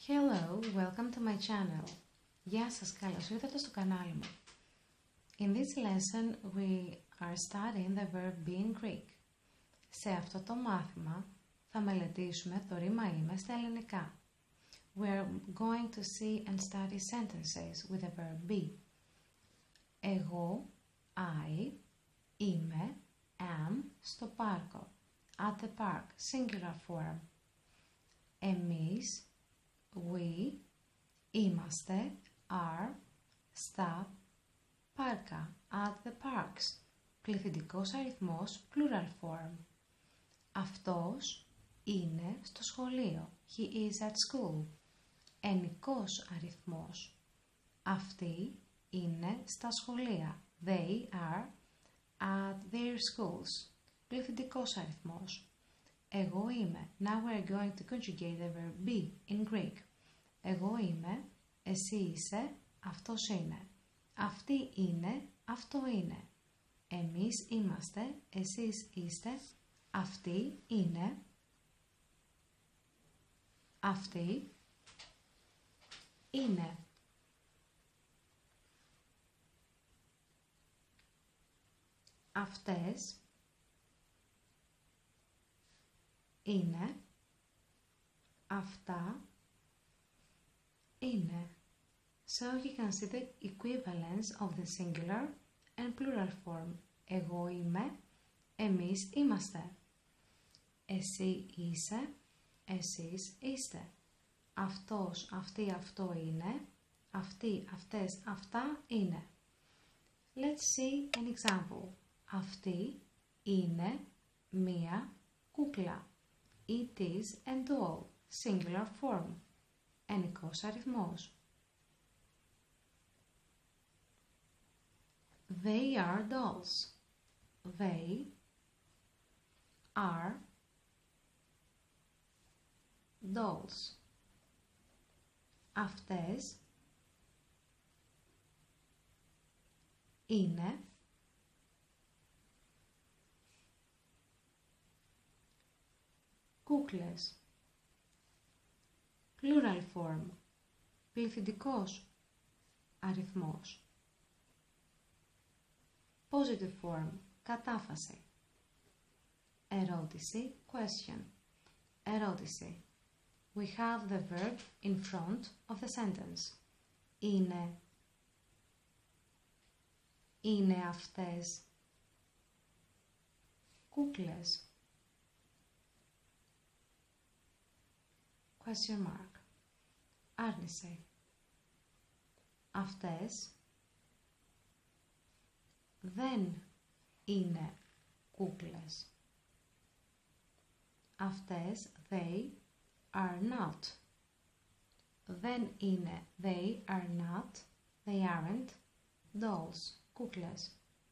Hello, welcome to my channel. Γεια σας, καλώς ήρθατε στο κανάλι μου. In this lesson we are studying the verb be in Greek. Σε αυτό το μάθημα θα μελετήσουμε το ρήμα είμαι στα ελληνικά. We're going to see and study sentences with the verb be. Εγώ, I, είμαι, am, στο πάρκο. At the park, singular form. Εμείς, we, είμαστε, are, στα πάρκα, at the parks, πληθυντικός αριθμός, plural form. Αυτός είναι στο σχολείο, he is at school. Ενικός αριθμός, αυτοί είναι στα σχολεία, they are at their schools, πληθυντικός αριθμός. Εγώ είμαι. Now we're going to conjugate the verb be in Greek. Εγώ είμαι, εσύ είσαι, αυτός είναι. Αυτή είναι, αυτό είναι. Εμείς είμαστε, εσείς είστε, αυτή είναι, αυτή είναι. Αυτές είναι, αυτά είναι. So you can see the equivalence of the singular and plural form. Εγώ είμαι, εμείς είμαστε. Εσύ είσαι, εσείς είστε. Αυτός, αυτή, αυτό είναι. Αυτοί, αυτές, αυτά είναι. Let's see an example. Αυτή είναι μία κούκλα. It is a doll, singular form, ενικός αριθμός. They are dolls. They are dolls. Αυτές είναι κούκλες. Plural form, πληθυντικός αριθμός. Positive form, κατάφαση. Ερώτηση, question. Ερώτηση. We have the verb in front of the sentence. Είναι αυτές κούκλες. Question mark. Άρνηση. Αυτές δεν είναι κούκλες. Αυτές, they are not. Δεν είναι, they are not, they aren't, dolls, κούκλες.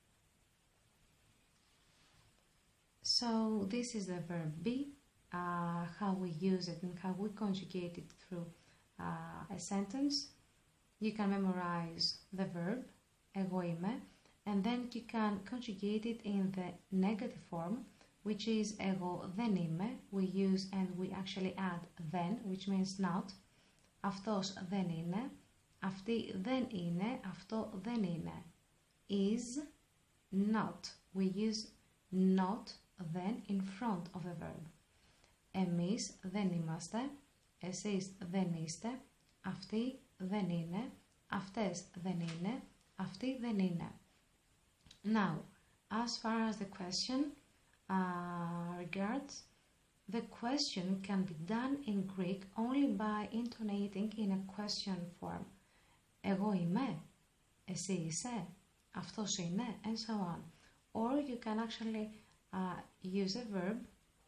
So this is the verb be. How we use it and how we conjugate it through a sentence. You can memorize the verb, εγώ είμαι, and then you can conjugate it in the negative form, which is εγώ δεν είμαι. We use and we actually add then, which means not. Αυτός δεν είναι, αυτή δεν είναι, αυτό δεν είναι. Is not. We use not then in front of the verb. Εμείς δεν είμαστε, εσείς δεν είστε, αυτοί δεν είναι, αυτές δεν είναι, αυτοί δεν είναι. Now, as far as the question regards, the question can be done in Greek only by intonating in a question form. Εγώ είμαι, εσύ είσαι, αυτός είναι, and so on. Or you can actually use a verb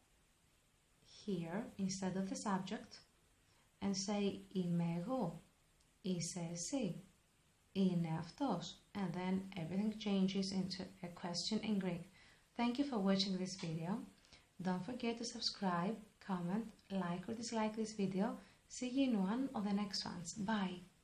here instead of the subject and say είμαι εγώ, είσαι εσύ, είναι αυτός, and then everything changes into a question in Greek. Thank you for watching this video. Don't forget to subscribe, comment, like or dislike this video. See you in one of the next ones. Bye!